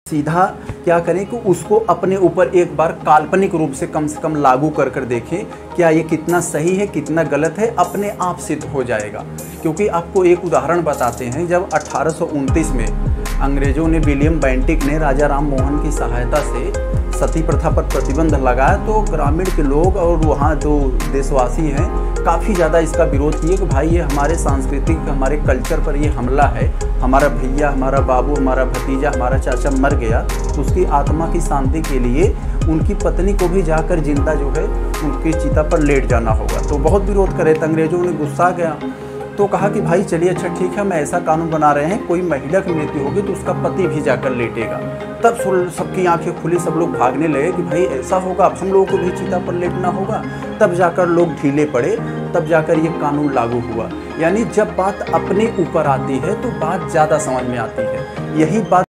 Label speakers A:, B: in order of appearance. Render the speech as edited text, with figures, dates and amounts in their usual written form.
A: सीधा क्या करें कि उसको अपने ऊपर एक बार काल्पनिक रूप से कम लागू कर कर देखें, क्या ये कितना सही है कितना गलत है, अपने आप सिद्ध हो जाएगा। क्योंकि आपको एक उदाहरण बताते हैं, जब 1829 में अंग्रेज़ों ने, विलियम बेंटिक ने राजा राम मोहन की सहायता से सती प्रथा पर प्रतिबंध लगाया, तो ग्रामीण के लोग और वहाँ जो देशवासी हैं काफ़ी ज़्यादा इसका विरोध किए कि भाई ये हमारे सांस्कृतिक, हमारे कल्चर पर ये हमला है, हमारा भैया, हमारा बाबू, हमारा भतीजा, हमारा चाचा मर गया, तो उसकी आत्मा की शांति के लिए उनकी पत्नी को भी जाकर जिंदा जो है उनकी चिता पर लेट जाना होगा। तो बहुत विरोध करे, तो अंग्रेज़ों ने गुस्सा गया, तो कहा कि भाई चलिए अच्छा ठीक है, मैं ऐसा कानून बना रहे हैं, कोई महिला की मृत्यु होगी तो उसका पति भी जाकर लेटेगा। तब सबकी आंखें खुली, सब लोग भागने लगे कि भाई ऐसा होगा, अब हम लोगों को भी चिता पर लेटना होगा। तब जाकर लोग ढीले पड़े, तब जाकर ये कानून लागू हुआ। यानी जब बात अपने ऊपर आती है तो बात ज़्यादा समझ में आती है। यही बात